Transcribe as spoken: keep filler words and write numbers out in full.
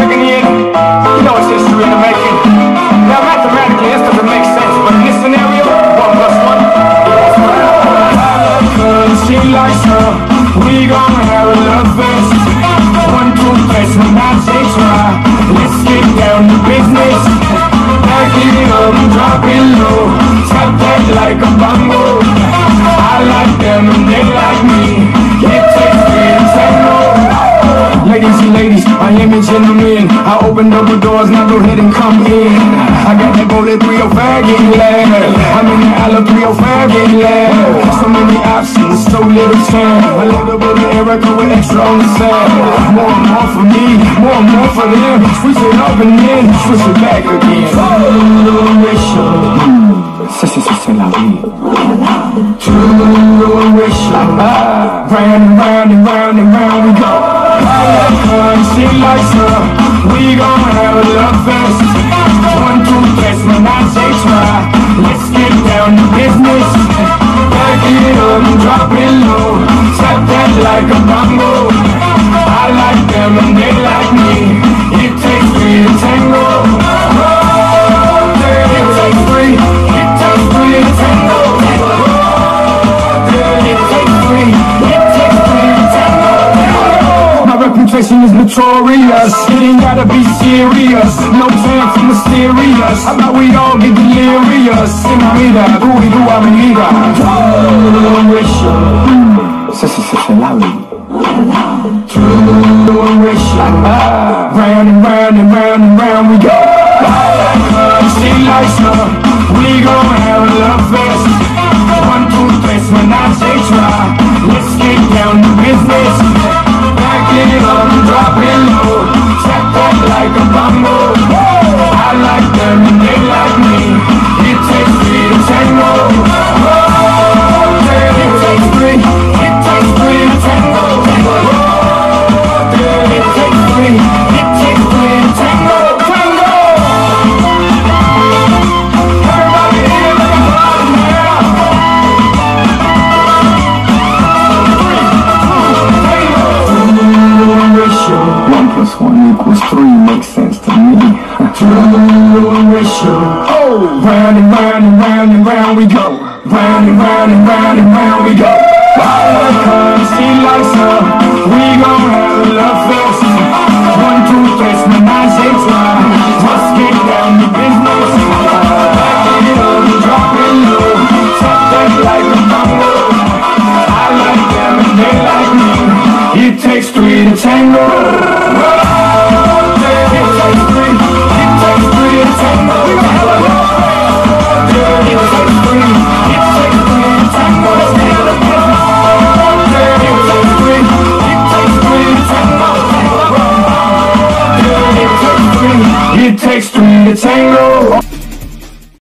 back in the end, you know it's history in the making. Now mathematically this doesn't make sense, but in this scenario, one plus one equals one. I like her and she likes her, we gon' have a love fest. One, two, three, when I say try, let's get down to business. Back it up, drop it low, tap that like a bongo. I like them and they like me, it takes me to tango. Ladies and ladies, I am a gentleman. I open double doors, now go ahead and come in. I got that bullet three oh five getting loud. I'm in the Ala three oh five getting loud. So many options, so little time. A little bit of Erica with extra on the side. More and more for me, more and more for them. Switch it up and then switch it back again. True ratio, c'est c'est c'est la vie. True ratio, round and round and round and round we go. I like her and she likes her, we gon' have a love fest. One, two, three, when I say try, let's get down to business. Back it up and drop it low, tap that like a bongo. I like them and they like me, it takes three to tango. Oh, yeah, it takes three, it takes three to tango. Oh, yeah, it takes three, it takes three to tango. Reputation is notorious, it ain't gotta be serious. No time for mysterious, how about we all get delirious? In my vida, tú y tú a mi vida. True ratio, c'est c'est c'est la vie. True ratio, round and round and round and round we go. I like her and she likes her, we gon' have a love fest. One, two, three, when I say try, let's get down to business. Get it up and drop it low, tap that like a bongo. I like them and they like me, it takes three to tango. Oh, yeah, it takes three, it takes three to tango. Oh, yeah, it takes three, it takes three to tango. Tango! Everybody here, make a party now. One plus one equals three makes sense to me. True ratio. Oh, round and round and round and round we go. Round and round and round and round we go. I like her, she likes her, we gon' have a love fest. One, two, three, when I say try, let's get down to business. Back it up and drop it low, tap that like a bongo. I like them and they like me, it takes three to tango. Oh, yeah, it takes three, it takes three to tango. Oh, yeah, it takes three, it takes three to tango. Oh, yeah, it takes three, it takes three to tango. Oh, yeah, it takes three, it takes three to tango.